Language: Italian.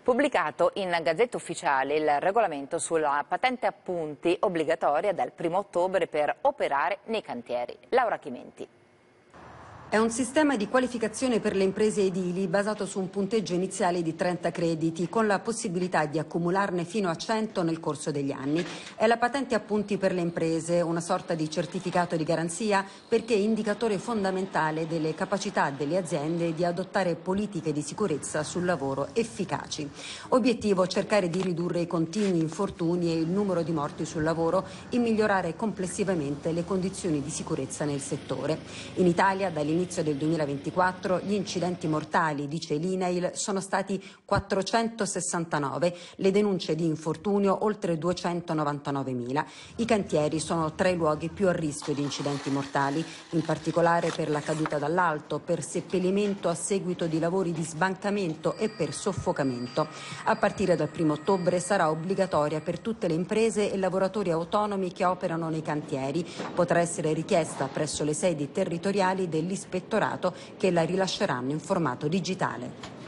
Pubblicato in Gazzetta Ufficiale il regolamento sulla patente a punti obbligatoria dal 1° ottobre per operare nei cantieri. Laura Chimenti. È un sistema di qualificazione per le imprese edili basato su un punteggio iniziale di 30 crediti, con la possibilità di accumularne fino a 100 nel corso degli anni. È la patente a punti per le imprese, una sorta di certificato di garanzia perché è indicatore fondamentale delle capacità delle aziende di adottare politiche di sicurezza sul lavoro efficaci. Obiettivo: cercare di ridurre i continui infortuni e il numero di morti sul lavoro e migliorare complessivamente le condizioni di sicurezza nel settore. In Italia, dall'inizio del 2024 gli incidenti mortali, dice l'INAIL, sono stati 469, le denunce di infortunio oltre 299.000. I cantieri sono tra i luoghi più a rischio di incidenti mortali, in particolare per la caduta dall'alto, per seppellimento a seguito di lavori di sbancamento e per soffocamento. A partire dal 1° ottobre sarà obbligatoria per tutte le imprese e lavoratori autonomi che operano nei cantieri. Potrà essere richiesta presso le sedi territoriali dell'Ispettorato che la rilasceranno in formato digitale.